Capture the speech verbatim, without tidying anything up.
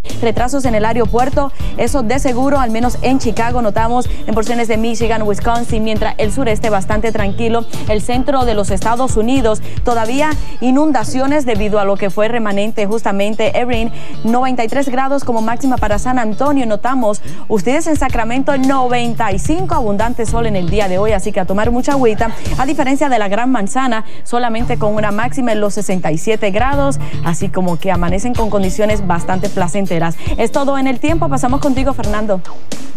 retrasos en el aeropuerto, eso de seguro, al menos en Chicago notamos en porciones de Michigan, Wisconsin, mientras el sureste bastante tranquilo. El centro de los Estados Unidos todavía inundaciones debido a lo que fue remanente justamente Erin. noventa y tres grados como máxima para San Antonio notamos. Ustedes en Sacramento noventa y cinco, abundante sol en el día de hoy, así que a tomar mucha agüita, a diferencia de la Gran Manzana, solamente con una máxima en los sesenta y siete grados, así como que amanecen con condiciones bastante placenteras. Es todo en el tiempo, pasamos contigo, Fernando.